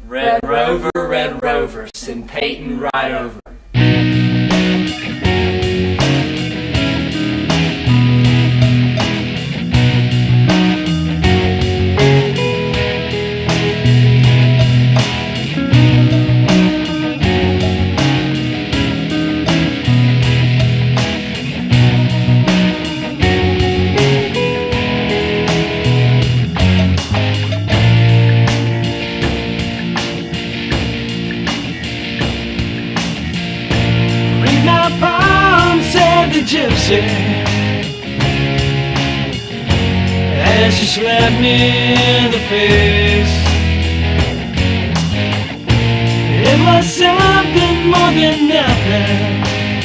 Red Rover, send Peyton right over. The gypsy, and she slapped me in the face. It was something more than nothing,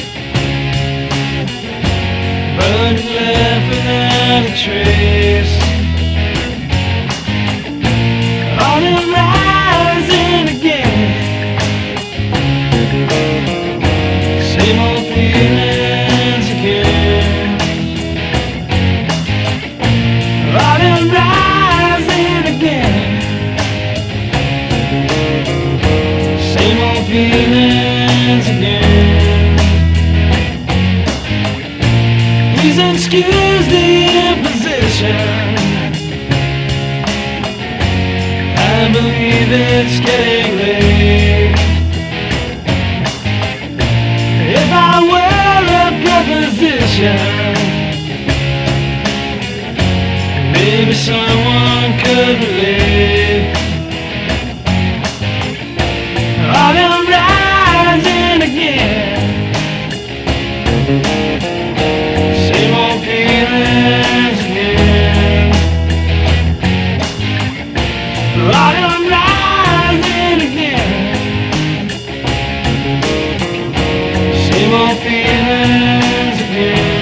but it left without a trace. On and rising again, same old feeling. Feelings again. Please excuse the imposition. I believe it's getting late. If I were a preposition, maybe someone could relate. I'm rising again. Same old feelings again. I'm rising again. Same old feelings again.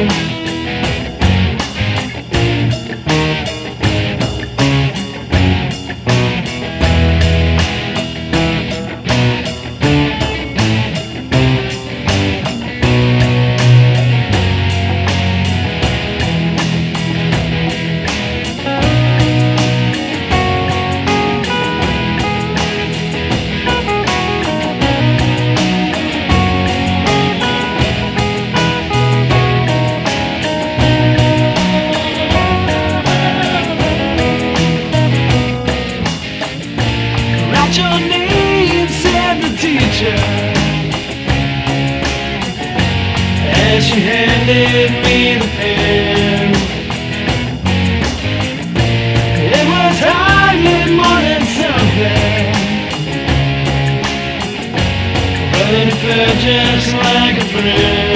Your name, said the teacher, as she handed me the pen. It was hardly more than something, but it felt just like a friend.